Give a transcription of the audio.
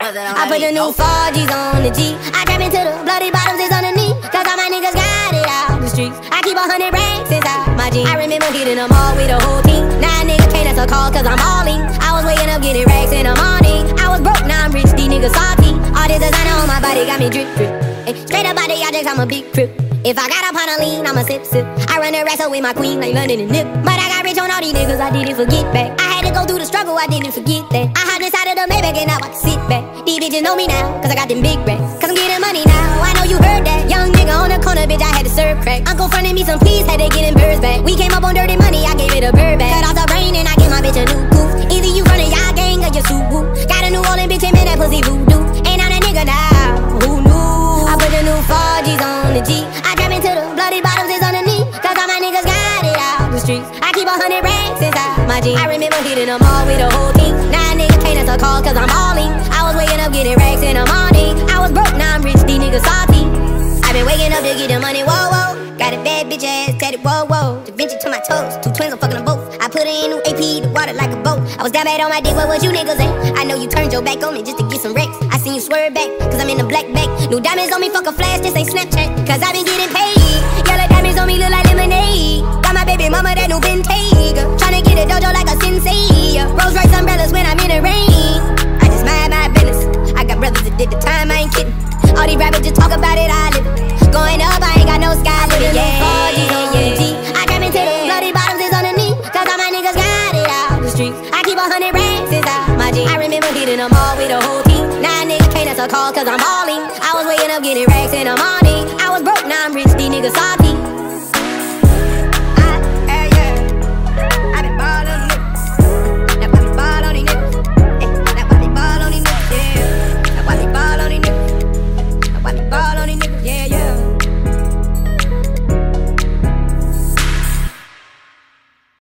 I put the new 4Gs on the G. I trap into the bloody bottoms is underneath, cause all my niggas got it out the streets. I keep 100 racks inside my jeans. I remember hitting them all with the whole team. Now niggas can't answer calls cause I'm balling. I was waking up getting racks in the morning. I was broke, now I'm rich, these niggas salty. All this designer on my body got me drip drip. Straight up out the objects, I'm a big trip. If I got up on a lean, I'ma sip sip. I run the wrestle with my queen like London and Nip. But I got rich on all these niggas, I didn't forget back. I had to go through the struggle, I didn't forget that. I hopped inside of the Maybach and now I can sit back. These bitches know me now, cause I got them big racks. Cause I'm getting money now, I know you heard that. Young nigga on the corner, bitch, I had to serve crack. Uncle fronted me some peas, had to get them birds back. We came up on dirty money, I gave it a bird back. Cut off the brain and I gave my bitch a new goof. Either you running y'all gang or you suit woo. Got a New Orleans bitch, and man, that pussy voodoo. Ain't on that nigga now, who knew? I put the new 4Gs on the G. I trap into the bloody bottoms is underneath, cause all my niggas got it out the streets. I keep 100 racks inside my jeans. I remember hitting them all with the whole team. Now niggas can't answer calls cause I'm balling. I was waking up getting racks in the morning. I was broke, now I'm rich, these niggas salty. I been waking up to get the money, whoa, whoa. Got a bad bitch ass, tatted, whoa, whoa. Da Vinci to my toes, two twins, I'm fucking them both. I put her in new AP, the water like a boat. I was down bad on my dick, what was you niggas at? I know you turned your back on me just to get some wrecks. I seen you swerve back, cause I'm in the black bag. New diamonds on me, fuck a flash, this ain't Snapchat. Cause I been getting paid. Yellow diamonds on me look like lemonade. Got my baby mama that new Bentayga. Tryna get a dojo like a sensei. Rolls Royce umbrellas when I'm in the rain. I just mind my business. I got brothers that did the time, I ain't kidding. All these rappers just talk about it, I live it. Going up, I ain't got no sky limit. I trap into the bloody bottoms is underneath, cause all my niggas got it out the streets. I keep 100 racks inside my jeans. I remember hitting them all with the whole team. Now niggas can't answer calls cause I'm balling. I was waking up getting racks in the morning. I was broke, now I'm rich, these niggas salty.